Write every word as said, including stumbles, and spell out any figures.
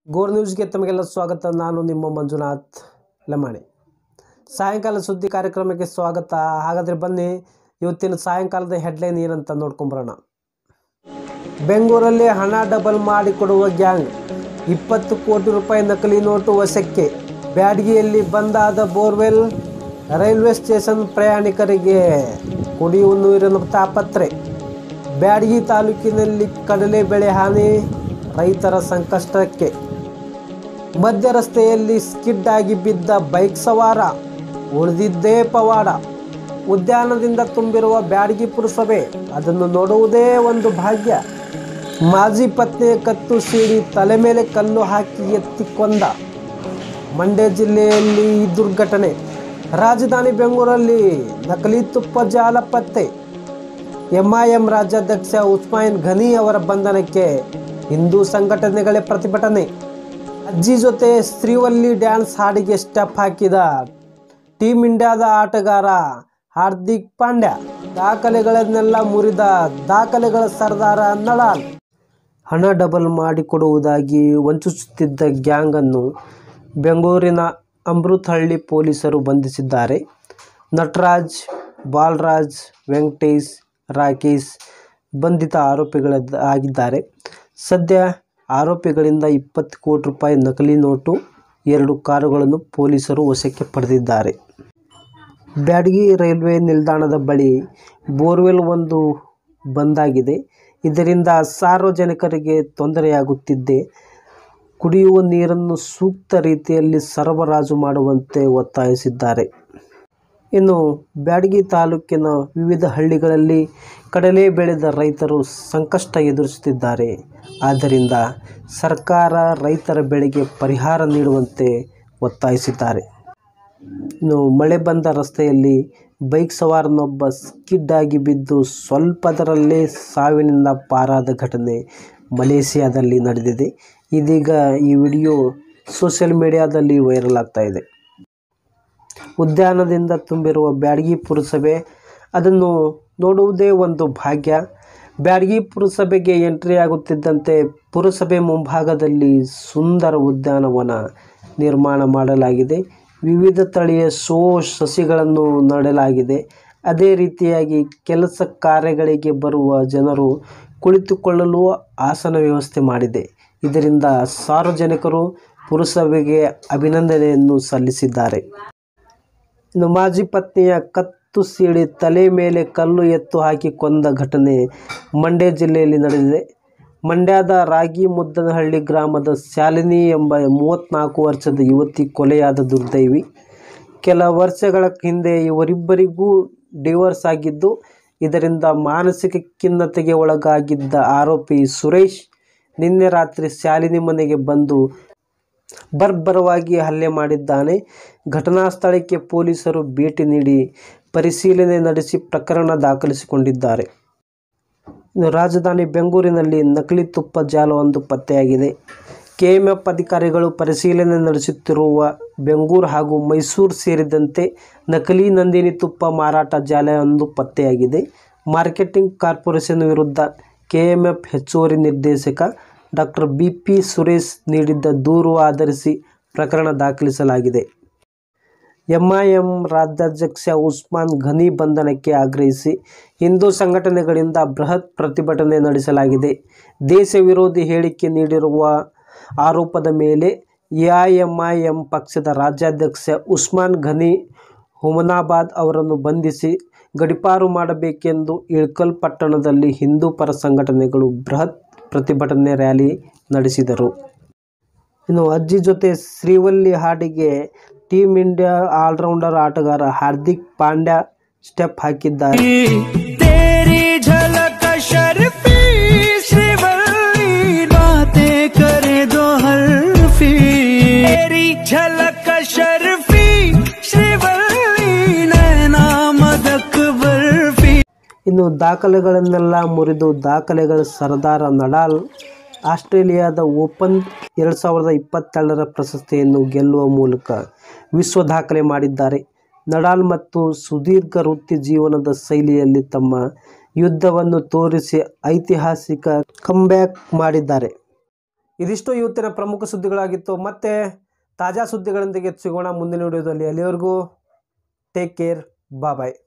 ಗೋರ್ ನ್ಯೂಸ್ಗೆ ತಮಗೆಲ್ಲ ಸ್ವಾಗತ. ನಾನು ನಿಮ್ಮ ಮಂಜುನಾಥ್ ಲಮಾಣಿ. ಸಾಯಂಕಾಲ ಸುದ್ದಿ ಕಾರ್ಯಕ್ರಮಕ್ಕೆ ಸ್ವಾಗತ. ಹಾಗಾದರೆ ಬನ್ನಿ ಇವತ್ತಿನ ಸಾಯಂಕಾಲದ ಹೆಡ್ಲೈನ್ ಏನಂತ ನೋಡ್ಕೊಂಬರೋಣ. ಬೆಂಗಳೂರಲ್ಲಿ ಹಣ ಡಬಲ್ ಮಾಡಿಕೊಡುವ ಗ್ಯಾಂಗ್, ಇಪ್ಪತ್ತು ಕೋಟಿ ರೂಪಾಯಿ ನಕಲಿ ನೋಟು ವಶಕ್ಕೆ. ಬ್ಯಾಡಗಿಯಲ್ಲಿ ಬಂದಾದ ಬೋರ್ವೆಲ್, ರೈಲ್ವೆ ಸ್ಟೇಷನ್ ಪ್ರಯಾಣಿಕರಿಗೆ ಕುಡಿಯುವ ನೀರಿನ ತಾಪತ್ರೆ. ಬ್ಯಾಡಗಿ ತಾಲೂಕಿನಲ್ಲಿ ಕಡಲೆ ಬೆಳೆ ಹಾನಿ, ರೈತರ ಸಂಕಷ್ಟಕ್ಕೆ. ಮಧ್ಯ ರಸ್ತೆಯಲ್ಲಿ ಸ್ಕಿಡ್ ಆಗಿ ಬಿದ್ದ ಬೈಕ್ ಸವಾರ, ಉಳಿದಿದ್ದೇ ಪವಾಡ. ಉದ್ಯಾನದಿಂದ ತುಂಬಿರುವ ಬ್ಯಾಡಗಿ ಪುರಸಭೆ, ಅದನ್ನು ನೋಡುವುದೇ ಒಂದು ಭಾಗ್ಯ. ಮಾಜಿ ಪತ್ನಿಯ ಕತ್ತು ಸೀಳಿ ತಲೆ ಮೇಲೆ ಕಲ್ಲು ಹಾಕಿ ಎತ್ತಿ ಕೊಂದ. ಮಂಡ್ಯ ಜಿಲ್ಲೆಯಲ್ಲಿ ಈ ದುರ್ಘಟನೆ. ರಾಜಧಾನಿ ಬೆಂಗಳೂರಲ್ಲಿ ನಕಲಿ ತುಪ್ಪ ಜಾಲ ಪತ್ತೆ. ಎಂಐಎಂ ರಾಜ್ಯಾಧ್ಯಕ್ಷ ಉಸ್ಮಾನ್ ಘನಿ ಅವರ ಬಂಧನಕ್ಕೆ ಹಿಂದೂ ಸಂಘಟನೆಗಳೇ ಪ್ರತಿಭಟನೆ. ಅಜ್ಜಿ ಜೊತೆ ಶ್ರೀವಲ್ಲಿ ಡ್ಯಾನ್ಸ್ ಹಾಡಿಗೆ ಸ್ಟೆಪ್ ಹಾಕಿದ ಟೀಮ್ ಇಂಡಿಯಾದ ಆಟಗಾರ ಹಾರ್ದಿಕ್ ಪಾಂಡ್ಯ. ದಾಖಲೆಗಳನ್ನೆಲ್ಲ ಮುರಿದ ದಾಖಲೆಗಳ ಸರ್ದಾರ ನಡಾಲ್. ಹಣ ಡಬಲ್ ಮಾಡಿಕೊಡುವುದಾಗಿ ವಂಚಿಸುತ್ತಿದ್ದ ಗ್ಯಾಂಗ್ ಅನ್ನು ಬೆಂಗಳೂರಿನ ಅಮೃತಹಳ್ಳಿ ಪೊಲೀಸರು ಬಂಧಿಸಿದ್ದಾರೆ. ನಟರಾಜ್, ಬಾಲರಾಜ್, ವೆಂಕಟೇಶ್, ರಾಕೇಶ್ ಬಂಧಿತ ಆರೋಪಿಗಳಾಗಿದ್ದಾರೆ. ಸದ್ಯ ಆರೋಪಿಗಳಿಂದ ಇಪ್ಪತ್ತು ಕೋಟಿ ರೂಪಾಯಿ ನಕಲಿ ನೋಟು, ಎರಡು ಕಾರುಗಳನ್ನು ಪೊಲೀಸರು ವಶಕ್ಕೆ ಪಡೆದಿದ್ದಾರೆ. ಬ್ಯಾಡಗಿ ರೈಲ್ವೆ ನಿಲ್ದಾಣದ ಬಳಿ ಬೋರ್ವೆಲ್ ಒಂದು ಬಂದಾಗಿದೆ. ಇದರಿಂದ ಸಾರ್ವಜನಿಕರಿಗೆ ತೊಂದರೆಯಾಗುತ್ತಿದೆ. ಕುಡಿಯುವ ನೀರನ್ನು ಸೂಕ್ತ ರೀತಿಯಲ್ಲಿ ಸರಬರಾಜು ಮಾಡುವಂತೆ ಒತ್ತಾಯಿಸಿದ್ದಾರೆ. ಇನ್ನು ಬ್ಯಾಡಗಿ ತಾಲೂಕಿನ ವಿವಿಧ ಹಳ್ಳಿಗಳಲ್ಲಿ ಕಡಲೆ ಬೆಳೆದ ರೈತರು ಸಂಕಷ್ಟ ಎದುರಿಸುತ್ತಿದ್ದಾರೆ. ಆದ್ದರಿಂದ ಸರ್ಕಾರ ರೈತರ ಬೆಳೆಗೆ ಪರಿಹಾರ ನೀಡುವಂತೆ ಒತ್ತಾಯಿಸಿದ್ದಾರೆ. ಇನ್ನು ಮಳೆ ಬಂದ ರಸ್ತೆಯಲ್ಲಿ ಬೈಕ್ ಸವಾರನೊಬ್ಬ ಸ್ಕಿಡ್ ಆಗಿ ಬಿದ್ದು ಸ್ವಲ್ಪದರಲ್ಲೇ ಸಾವಿನಿಂದ ಪಾರಾದ ಘಟನೆ ಮಲೇಷಿಯಾದಲ್ಲಿ ನಡೆದಿದೆ. ಇದೀಗ ಈ ವಿಡಿಯೋ ಸೋಷಿಯಲ್ ಮೀಡಿಯಾದಲ್ಲಿ ವೈರಲ್ ಆಗ್ತಾ ಇದೆ. ಉದ್ಯಾನದಿಂದ ತುಂಬಿರುವ ಬ್ಯಾಡಗಿ ಪುರಸಭೆ, ಅದನ್ನು ನೋಡುವುದೇ ಒಂದು ಭಾಗ್ಯ. ಬ್ಯಾಡಗಿ ಪುರಸಭೆಗೆ ಎಂಟ್ರಿ ಆಗುತ್ತಿದ್ದಂತೆ ಪುರಸಭೆ ಮುಂಭಾಗದಲ್ಲಿ ಸುಂದರ ಉದ್ಯಾನವನ ನಿರ್ಮಾಣ ಮಾಡಲಾಗಿದೆ. ವಿವಿಧ ತಳಿಯ ಶೋ ಸಸಿಗಳನ್ನು ನೆಡಲಾಗಿದೆ. ಅದೇ ರೀತಿಯಾಗಿ ಕೆಲಸ ಕಾರ್ಯಗಳಿಗೆ ಬರುವ ಜನರು ಕುಳಿತುಕೊಳ್ಳಲು ಆಸನ ವ್ಯವಸ್ಥೆ ಮಾಡಿದೆ. ಇದರಿಂದ ಸಾರ್ವಜನಿಕರು ಪುರಸಭೆಗೆ ಅಭಿನಂದನೆಯನ್ನು ಸಲ್ಲಿಸಿದ್ದಾರೆ. ಇನ್ನು ಮಾಜಿ ಪತ್ನಿಯ ಕತ್ತು ಸೀಳಿ ತಲೆ ಮೇಲೆ ಕಲ್ಲು ಎತ್ತು ಹಾಕಿ ಕೊಂದ ಘಟನೆ ಮಂಡ್ಯ ಜಿಲ್ಲೆಯಲ್ಲಿ ನಡೆದಿದೆ. ಮಂಡ್ಯದ ರಾಗಿಮುದ್ದನಹಳ್ಳಿ ಗ್ರಾಮದ ಶಾಲಿನಿ ಎಂಬ ಮೂವತ್ತ್ನಾಲ್ಕು ವರ್ಷದ ಯುವತಿ ಕೊಲೆಯಾದ ದುರ್ದೈವಿ. ಕೆಲ ವರ್ಷಗಳ ಹಿಂದೆ ಇವರಿಬ್ಬರಿಗೂ ಡಿವೋರ್ಸ್ ಆಗಿದ್ದು, ಇದರಿಂದ ಮಾನಸಿಕ ಖಿನ್ನತೆಗೆ ಒಳಗಾಗಿದ್ದ ಆರೋಪಿ ಸುರೇಶ್ ನಿನ್ನೆ ರಾತ್ರಿ ಶಾಲಿನಿ ಮನೆಗೆ ಬಂದು ಬರ್ಬರವಾಗಿ ಹಲ್ಲೆ ಮಾಡಿದ್ದಾನೆ. ಘಟನಾ ಸ್ಥಳಕ್ಕೆ ಪೊಲೀಸರು ಭೇಟಿ ನೀಡಿ ಪರಿಶೀಲನೆ ನಡೆಸಿ ಪ್ರಕರಣ ದಾಖಲಿಸಿಕೊಂಡಿದ್ದಾರೆ. ಇನ್ನು ರಾಜಧಾನಿ ಬೆಂಗಳೂರಿನಲ್ಲಿ ನಕಲಿ ತುಪ್ಪ ಜಾಲವೊಂದು ಪತ್ತೆಯಾಗಿದೆ. ಕೆಎಂಎಫ್ ಅಧಿಕಾರಿಗಳು ಪರಿಶೀಲನೆ ನಡೆಸುತ್ತಿರುವ ಬೆಂಗಳೂರು ಹಾಗೂ ಮೈಸೂರು ಸೇರಿದಂತೆ ನಕಲಿ ನಂದಿನಿ ತುಪ್ಪ ಮಾರಾಟ ಜಾಲವೊಂದು ಪತ್ತೆಯಾಗಿದೆ. ಮಾರ್ಕೆಟಿಂಗ್ ಕಾರ್ಪೊರೇಷನ್ ವಿರುದ್ಧ ಕೆಎಂಎಫ್ ಹೆಚ್ಚುವರಿ ನಿರ್ದೇಶಕ ಡಾಕ್ಟರ್ ಬಿ ಪಿ ಸುರೇಶ್ ನೀಡಿದ್ದ ದೂರು ಆಧರಿಸಿ ಪ್ರಕರಣ ದಾಖಲಿಸಲಾಗಿದೆ. ಎಂಐಎಂ ರಾಜ್ಯಾಧ್ಯಕ್ಷ ಉಸ್ಮಾನ್ ಘನಿ ಬಂಧನಕ್ಕೆ ಆಗ್ರಹಿಸಿ ಹಿಂದೂ ಸಂಘಟನೆಗಳಿಂದ ಬೃಹತ್ ಪ್ರತಿಭಟನೆ ನಡೆಸಲಾಗಿದೆ. ದೇಶ ವಿರೋಧಿ ಹೇಳಿಕೆ ನೀಡಿರುವ ಆರೋಪದ ಮೇಲೆ ಎಐಎಂಐಎಂ ಪಕ್ಷದ ರಾಜ್ಯಾಧ್ಯಕ್ಷ ಉಸ್ಮಾನ್ ಘನಿ ಹುಮನಾಬಾದ್ ಅವರನ್ನು ಬಂಧಿಸಿ ಗಡೀಪಾರು ಮಾಡಬೇಕೆಂದು ಇಳಕಲ್ ಪಟ್ಟಣದಲ್ಲಿ ಹಿಂದೂ ಪರ ಸಂಘಟನೆಗಳು ಬೃಹತ್ ಪ್ರತಿಭಟನೆ ರ್ಯಾಲಿ ನಡೆಸಿದರು. ಇನ್ನು ಅಜ್ಜಿ ಜೊತೆ ಶ್ರೀವಲ್ಲಿ ಹಾಡಿಗೆ ಟೀಮ್ ಇಂಡಿಯಾ ಆಲ್ರೌಂಡರ್ ಆಟಗಾರ ಹಾರ್ದಿಕ್ ಪಾಂಡ್ಯ ಸ್ಟೆಪ್ ಹಾಕಿದ್ದಾರೆ. ಇನ್ನು ದಾಖಲೆಗಳನ್ನೆಲ್ಲ ಮುರಿದು ದಾಖಲೆಗಳ ಸರ್ದಾರ ನಡಾಲ್ ಆಸ್ಟ್ರೇಲಿಯಾದ ಓಪನ್ ಎರಡು ಸಾವಿರದ ಇಪ್ಪತ್ತೆರಡರ ಪ್ರಶಸ್ತಿಯನ್ನು ಗೆಲ್ಲುವ ಮೂಲಕ ವಿಶ್ವ ದಾಖಲೆ ಮಾಡಿದ್ದಾರೆ. ನಡಾಲ್ ಮತ್ತು ಸುದೀರ್ಘ ವೃತ್ತಿ ಜೀವನದ ಶೈಲಿಯಲ್ಲಿ ತಮ್ಮ ಯುದ್ಧವನ್ನು ತೋರಿಸಿ ಐತಿಹಾಸಿಕ ಕಮ್ಬ್ಯಾಕ್ ಮಾಡಿದ್ದಾರೆ. ಇದಿಷ್ಟು ಇವತ್ತಿನ ಪ್ರಮುಖ ಸುದ್ದಿಗಳಾಗಿತ್ತು. ಮತ್ತೆ ತಾಜಾ ಸುದ್ದಿಗಳೊಂದಿಗೆ ಸಿಗೋಣ ಮುಂದಿನ ವಿಡಿಯೋದಲ್ಲಿ. ಅಲ್ಲಿವರೆಗೂ ಟೇಕ್ ಕೇರ್, ಬಾಯ್ ಬಾಯ್.